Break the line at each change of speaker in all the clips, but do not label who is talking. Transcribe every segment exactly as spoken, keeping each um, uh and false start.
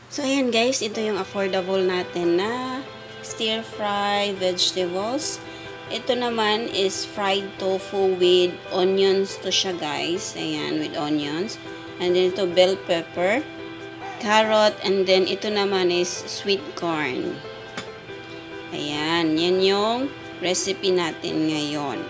So, ayan guys, ito yung affordable natin na stir-fry vegetables. Ito naman is fried tofu with onions to siya guys. Ayan, with onions. And then ito bell pepper, carrot, and then ito naman is sweet corn. Ayan, yan yung recipe natin ngayon.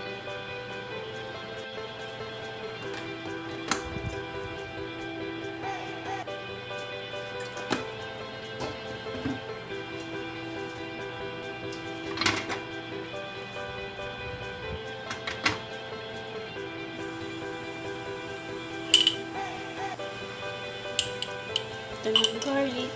Ito ng garlic.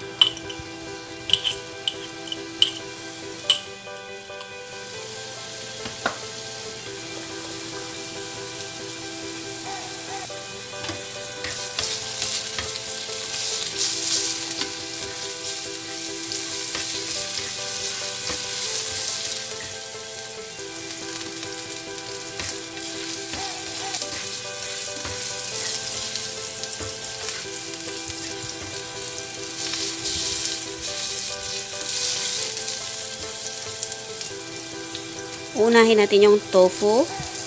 Unahin natin yung tofu.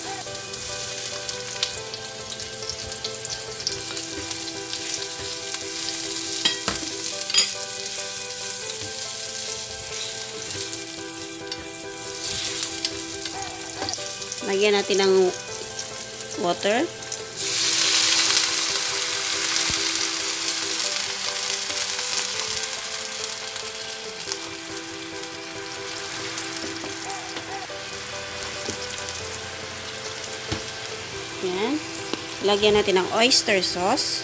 Lagyan natin ng water. Yan. Lagyan natin ng oyster sauce.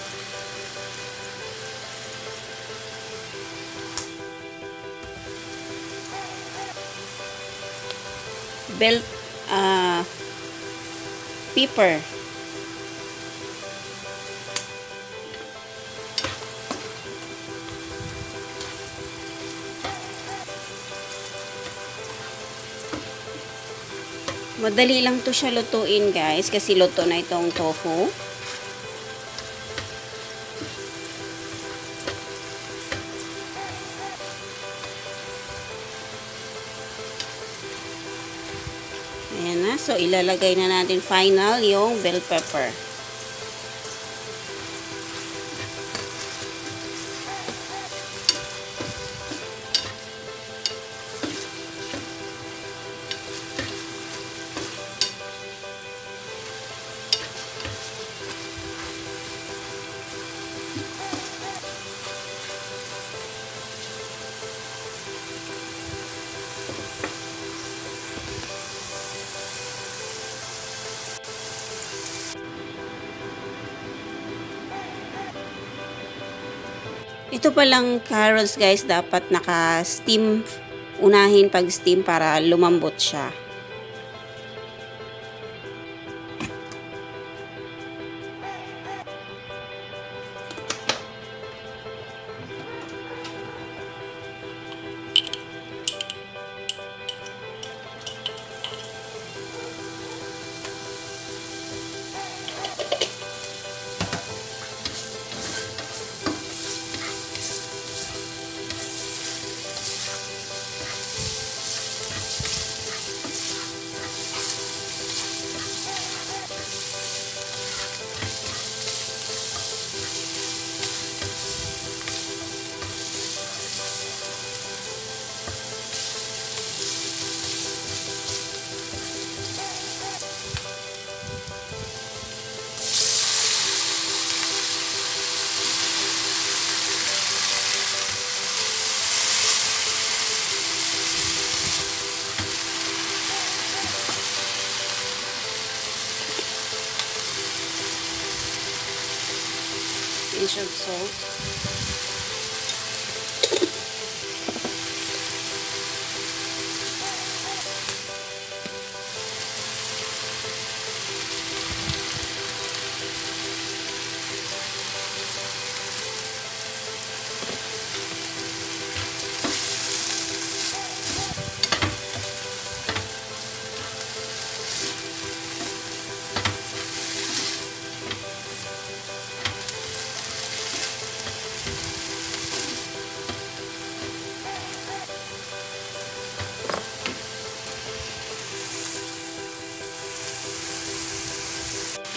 Bell uh, pepper. Madali lang to siya lutuin guys kasi luto na itong tofu. Ayan na. So, ilalagay na natin final yung bell pepper. Ito palang carrots guys, dapat naka-steam, unahin pag-steam para lumambot siya. Pinch of salt.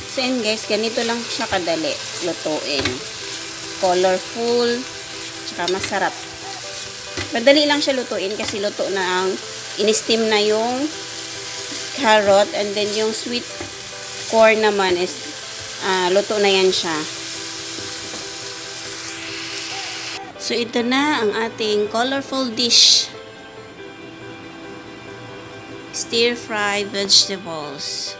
So, yun guys, ganito lang siya kadali lutuin. Colorful, tsaka masarap. Madali lang siya lutuin kasi luto na ang in-steam na yung carrot, and then yung sweet corn naman is uh, luto na yan siya. So, ito na ang ating colorful dish. Stir-fried vegetables.